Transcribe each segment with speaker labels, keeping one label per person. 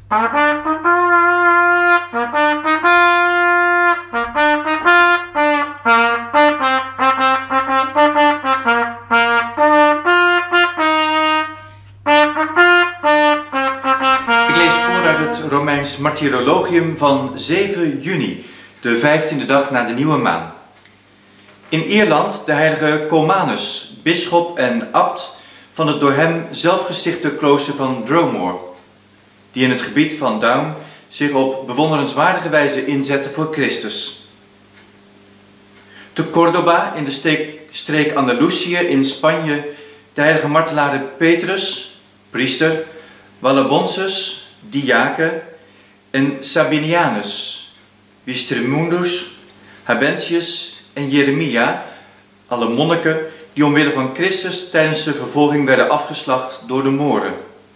Speaker 1: Romeins Martyrologium van 7 juni, de 15e dag na de nieuwe maan. In Ierland de heilige Colmanus, bisschop en abt van het door hem zelf gestichte klooster van Dromore, die in het gebied van Down zich op bewonderenswaardige wijze inzette voor Christus. Te Córdoba in de streek Andalusië in Spanje de heilige martelaar Petrus, priester, Valabonsus, diaken, en Sabinianus, Wistemundus, Habentius en Jeremia, alle monniken die omwille van Christus tijdens de vervolging werden afgeslacht door de Moren.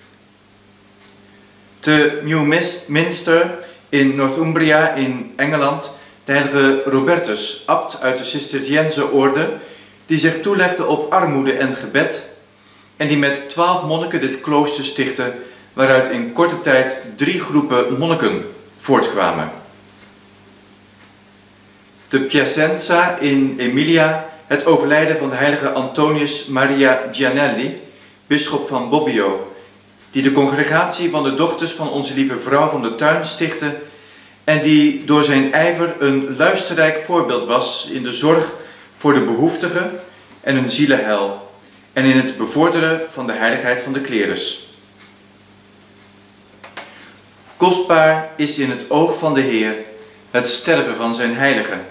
Speaker 1: Te Newminster in Northumbria in Engeland de heilige Robertus, abt uit de Cisterciënse-orde, die zich toelegde op armoede en gebed en die met 12 monniken dit klooster stichtte, waaruit in korte tijd 3 groepen monniken voortkwamen. Te Piacenza in Emilia het overlijden van de heilige Antonius Maria Gianelli, bisschop van Bobbio, die de congregatie van de dochters van onze lieve vrouw van de tuin stichtte en die door zijn ijver een luisterrijk voorbeeld was in de zorg voor de behoeftigen en hun zielenheil en in het bevorderen van de heiligheid van de klerus. Kostbaar is in het oog van de Heer het sterven van zijn heiligen.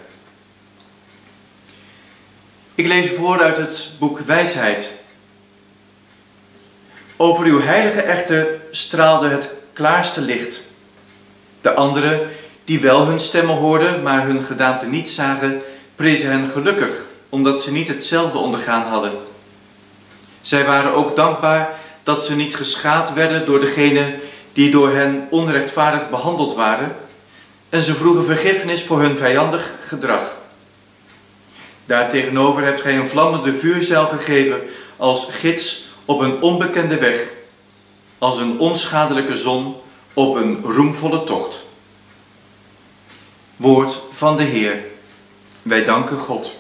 Speaker 1: Ik lees voor uit het boek Wijsheid. Over uw heilige echter straalde het klaarste licht. De anderen, die wel hun stemmen hoorden, maar hun gedaante niet zagen, prezen hen gelukkig, omdat ze niet hetzelfde ondergaan hadden. Zij waren ook dankbaar dat ze niet geschaad werden door degene die door hen onrechtvaardig behandeld waren, en ze vroegen vergiffenis voor hun vijandig gedrag. Daartegenover hebt gij een vlammende vuurzeil gegeven als gids op een onbekende weg, als een onschadelijke zon op een roemvolle tocht. Woord van de Heer. Wij danken God.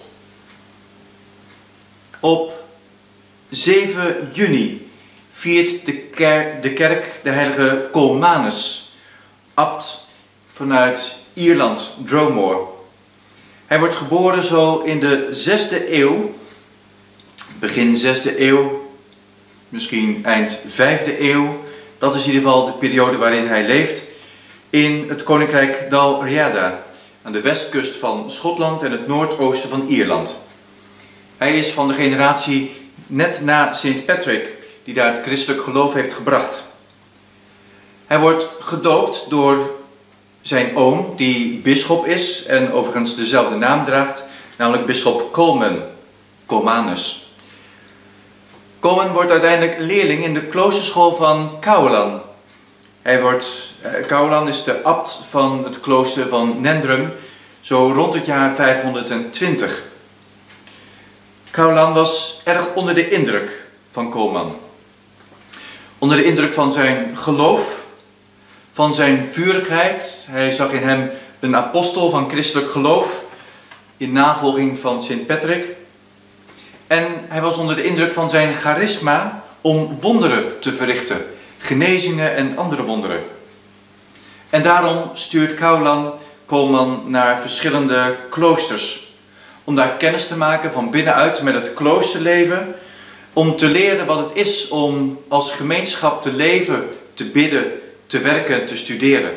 Speaker 1: Op 7 juni viert de kerk de heilige Colmanus, abt vanuit Ierland, Dromore. Hij wordt geboren zo in de 6e eeuw, begin 6e eeuw, misschien eind 5e eeuw. Dat is in ieder geval de periode waarin hij leeft, in het koninkrijk Dalriada, aan de westkust van Schotland en het noordoosten van Ierland. Hij is van de generatie net na Sint Patrick, die daar het christelijk geloof heeft gebracht. Hij wordt gedoopt door zijn oom, die bisschop is en overigens dezelfde naam draagt, namelijk bisschop Colmanus. Colman wordt uiteindelijk leerling in de kloosterschool van Caulan. Caulan is de abt van het klooster van Nendrum, zo rond het jaar 520. Caulan was erg onder de indruk van Colman. Onder de indruk van zijn geloof, van zijn vurigheid. Hij zag in hem een apostel van christelijk geloof, in navolging van Sint Patrick. En hij was onder de indruk van zijn charisma om wonderen te verrichten, genezingen en andere wonderen. En daarom stuurt Colman naar verschillende kloosters, om daar kennis te maken van binnenuit met het kloosterleven, om te leren wat het is om als gemeenschap te leven, te bidden, te werken, te studeren.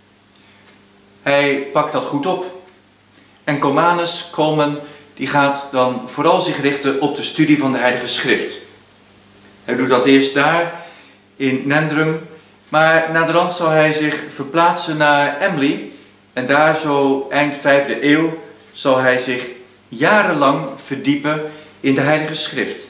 Speaker 1: Hij pakt dat goed op. En Colman, die gaat dan vooral zich richten op de studie van de Heilige Schrift. Hij doet dat eerst daar, in Nendrum, maar naderhand zal hij zich verplaatsen naar Emly. En daar zo eind 5e eeuw zal hij zich jarenlang verdiepen in de Heilige Schrift.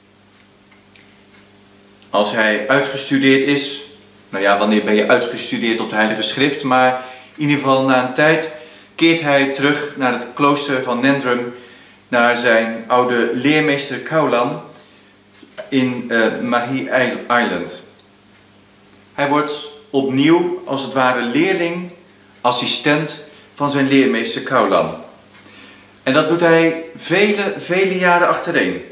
Speaker 1: Als hij uitgestudeerd is, nou ja, wanneer ben je uitgestudeerd op de Heilige Schrift, maar in ieder geval na een tijd keert hij terug naar het klooster van Nendrum, naar zijn oude leermeester Caulan in Mahie Island. Hij wordt opnieuw als het ware leerling, assistent van zijn leermeester Kaulan. En dat doet hij vele jaren achtereen.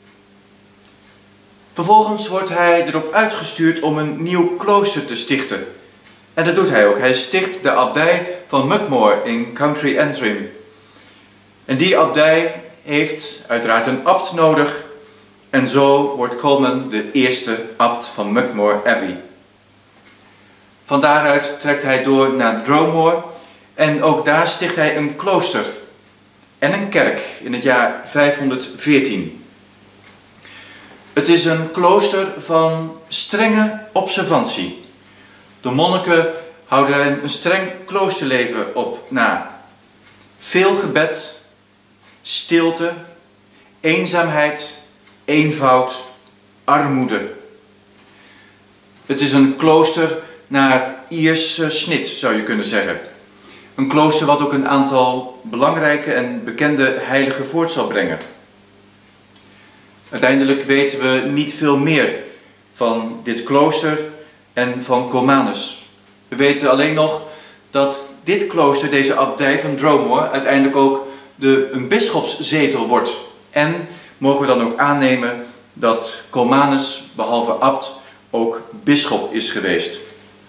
Speaker 1: Vervolgens wordt hij erop uitgestuurd om een nieuw klooster te stichten. En dat doet hij ook. Hij sticht de abdij van Muckmore in County Antrim. En die abdij heeft uiteraard een abt nodig. En zo wordt Colman de eerste abt van Muckmore Abbey. Van daaruit trekt hij door naar Dromore. En ook daar sticht hij een klooster en een kerk in het jaar 514. Het is een klooster van strenge observantie. De monniken houden er een streng kloosterleven op na. Veel gebed, stilte, eenzaamheid, eenvoud, armoede. Het is een klooster naar Ierse snit, zou je kunnen zeggen. Een klooster wat ook een aantal belangrijke en bekende heiligen voort zal brengen. Uiteindelijk weten we niet veel meer van dit klooster en van Colmanus. We weten alleen nog dat dit klooster, deze abdij van Dromore, uiteindelijk ook een bisschopszetel wordt. En mogen we dan ook aannemen dat Colmanus, behalve abt, ook bisschop is geweest.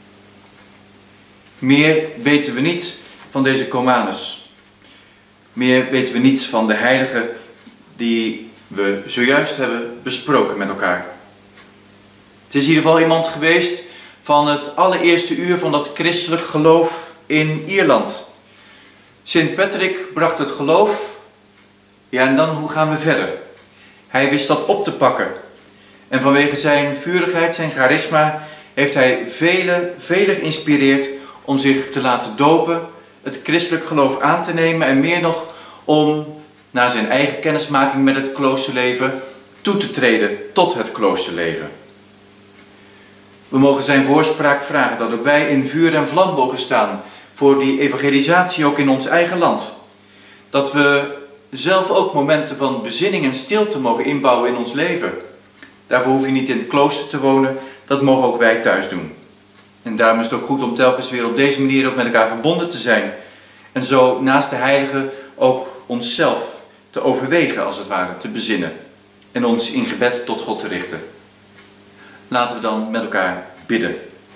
Speaker 1: Meer weten we niet van deze Colmanus. Meer weten we niet van de heiligen die we zojuist hebben besproken met elkaar. Het is in ieder geval iemand geweest van het allereerste uur van dat christelijk geloof in Ierland. Sint Patrick bracht het geloof. Ja, en dan hoe gaan we verder? Hij wist dat op te pakken. En vanwege zijn vurigheid, zijn charisma, heeft hij velen geïnspireerd om zich te laten dopen, het christelijk geloof aan te nemen en meer nog om na zijn eigen kennismaking met het kloosterleven toe te treden tot het kloosterleven. We mogen zijn voorspraak vragen dat ook wij in vuur en vlam mogen staan voor die evangelisatie ook in ons eigen land. Dat we zelf ook momenten van bezinning en stilte mogen inbouwen in ons leven. Daarvoor hoef je niet in het klooster te wonen, dat mogen ook wij thuis doen. En daarom is het ook goed om telkens weer op deze manier ook met elkaar verbonden te zijn. En zo naast de heiligen ook onszelf te overwegen, als het ware, te bezinnen. En ons in gebed tot God te richten. Laten we dan met elkaar bidden.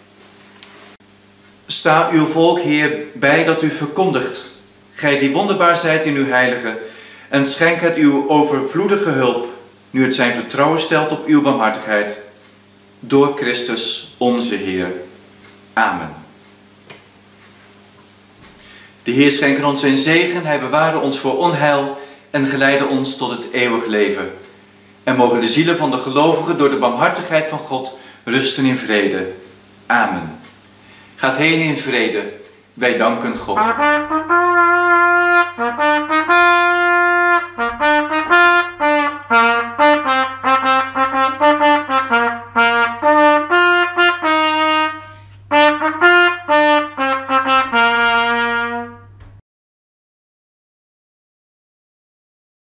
Speaker 1: Sta uw volk, Heer, bij dat u verkondigt, gij die wonderbaar zijt in uw heilige, en schenk het uw overvloedige hulp, nu het zijn vertrouwen stelt op uw barmhartigheid, door Christus onze Heer. Amen. De Heer schenke ons zijn zegen, hij beware ons voor onheil en geleide ons tot het eeuwig leven. En mogen de zielen van de gelovigen door de barmhartigheid van God rusten in vrede. Amen. Gaat heen in vrede. Wij danken God.